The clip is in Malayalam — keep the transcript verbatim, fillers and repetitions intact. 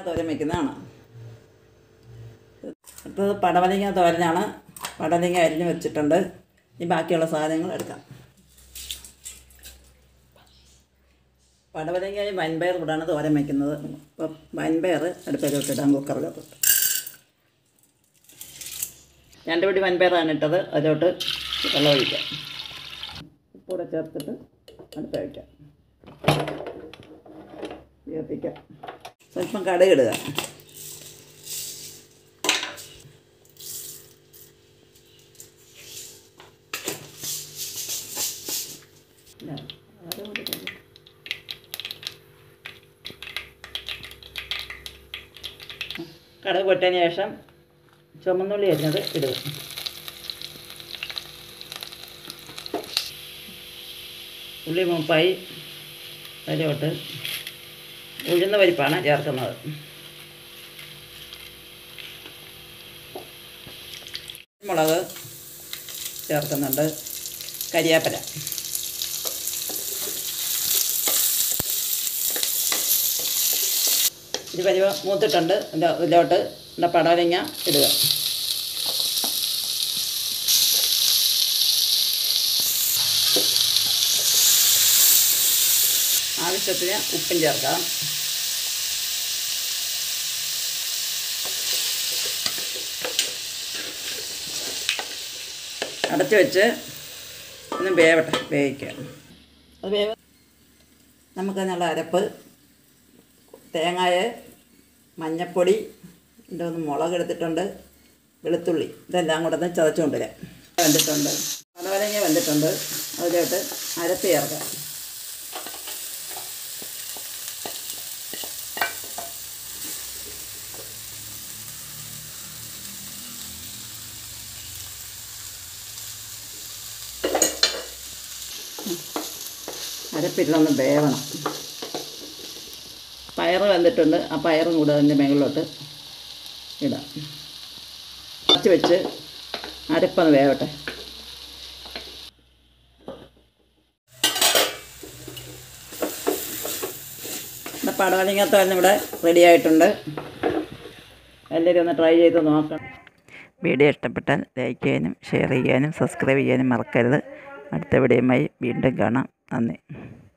തോരൻ വയ്ക്കുന്നതാണ്. അടുത്തത് പടവലങ്ങ തോരനാണ്. പടവലങ്ങ അരിഞ്ഞ് വെച്ചിട്ടുണ്ട്. ഇനി ബാക്കിയുള്ള സാധനങ്ങൾ എടുക്കാം. പടവലങ്ങയും വൻപയർ കൂടാണ് തോരൻ വയ്ക്കുന്നത്. അപ്പോൾ വൻപയർ അടുപ്പിലോട്ട് ഇടാം. കുക്കറിലോട്ട് രണ്ട് പിടി വൻപയറാണ് ഇട്ടത്. അതിലോട്ട് വെള്ളം ഒഴിക്കാം. ഉപ്പൂടെ ചേർത്തിട്ട് അടുപ്പ് വയ്ക്കാം. ചേർത്തിക്കാം. സ്വല്പം കടുക് ഇടുക. കടുക് പൊട്ടതിന് ശേഷം ചുമന്നുള്ളി അരിഞ്ഞത് ഇടുക. ഉള്ളി മൂപ്പായി അതിലോട്ട് ഉഴുന്ന പരിപ്പാണ് ചേർക്കുന്നത്. മുളക് ചേർക്കുന്നുണ്ട്. കരിവേപ്പില, ഇത് പരിവ മൂത്തിട്ടുണ്ട്. ഇതിലോട്ട് പടവലങ്ങ ഇടുക. ആവശ്യത്തിന് ഉപ്പും ചേർക്കാം. അടച്ചു വെച്ച് ഒന്ന് വേവട്ടെ, വേവിക്കുക. അത് വേവ് നമുക്കതിനുള്ള അരപ്പ് തേങ്ങായ, മഞ്ഞൾപ്പൊടി, ഇതിൻ്റെ ഒന്ന് മുളക് എടുത്തിട്ടുണ്ട്, വെളുത്തുള്ളി, ഇതെല്ലാം കൂടെ ഒന്ന് ചതച്ച് കൊണ്ടുവരാം. വെന്തിട്ടുണ്ട്. പടവലങ്ങ വെന്തിട്ടുണ്ട്. അതിലോട്ട് അരപ്പ് ചേർക്കാം. അരപ്പിലൊന്ന് വേവണം. പയർ വെന്തിട്ടുണ്ട്. ആ പയറും കൂടെ അതിൻ്റെ മുകളിലോട്ട് ഇടാം. അടച്ച് വെച്ച് അരപ്പൊന്ന് വേവട്ടെ. പടവലങ്ങ തോരൻ ഇവിടെ റെഡി ആയിട്ടുണ്ട്. എല്ലാവരും ഒന്ന് ട്രൈ ചെയ്ത് നോക്കണം. വീഡിയോ ഇഷ്ടപ്പെട്ടാൽ ലൈക്ക് ചെയ്യാനും ഷെയർ ചെയ്യാനും സബ്സ്ക്രൈബ് ചെയ്യാനും മറക്കരുത്. അടുത്ത വീഡിയോയുമായി വീണ്ടും കാണാം. നന്ദി.